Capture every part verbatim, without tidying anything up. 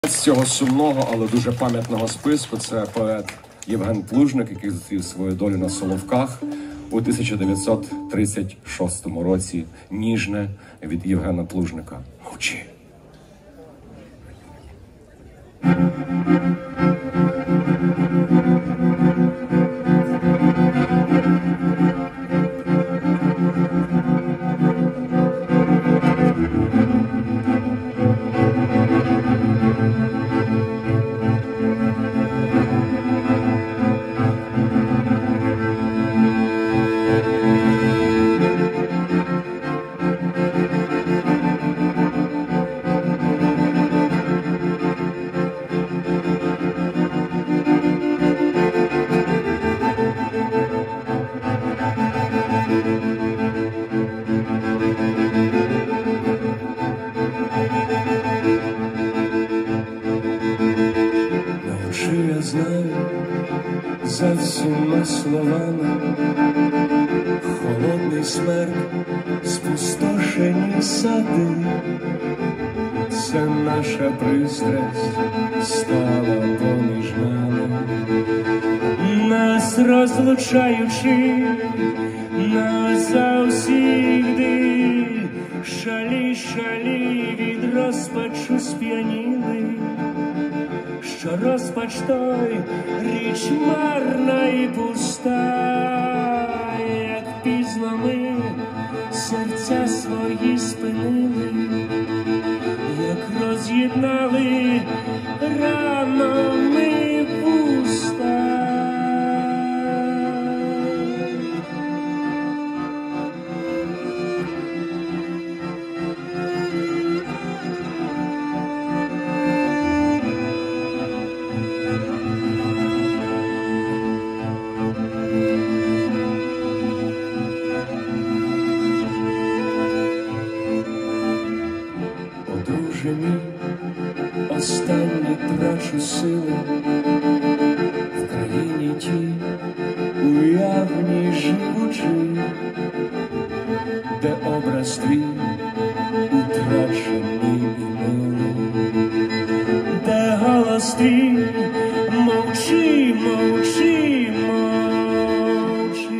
З цього сумного, але дуже пам'ятного списку це поет Євген Плужник, який зустрів свою долю на Соловках у тисяча дев'ятсот тридцять шостому році. Ніжне від Євгена Плужника. Мовчи. Я знаю за всіма словами холодний смерк, спустошені сади. Це наша пристрасть стала поміж нами, нас розлучаючи назавсігди. Шалі, шалі від розпачу сп'яніли, що розпач той річ марна і пуста, як пізно ми серця свої спинили, як роз'єднали рано ми пуста. Мій останні трачу сили в країні тій уявній живучи, де образ твій утрачений і милий, де голос твій мовчи, мовчи, мовчи.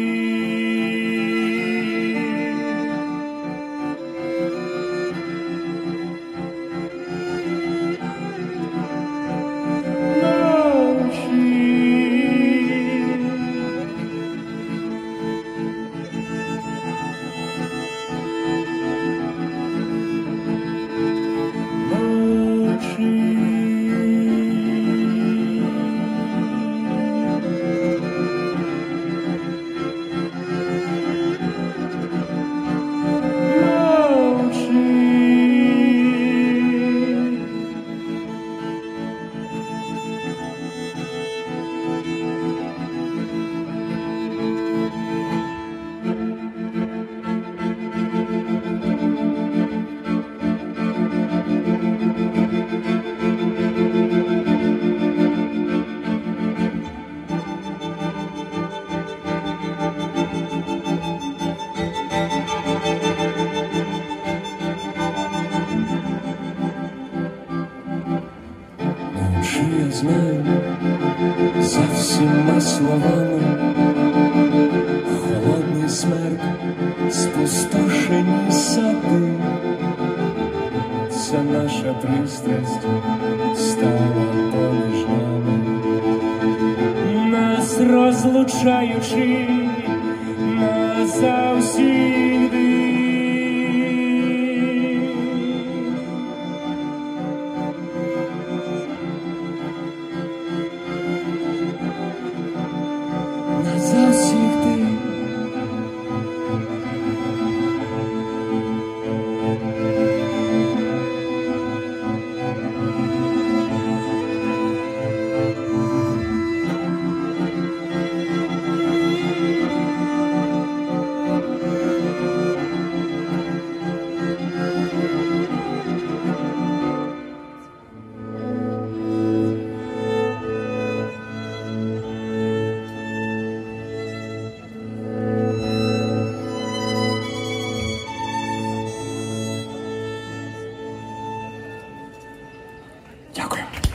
Я знаю за всіма словами холодний смерк, спустошені сади. Це наша пристрасть стала поміж нами, нас розлучаючи назавсігди. Дякую.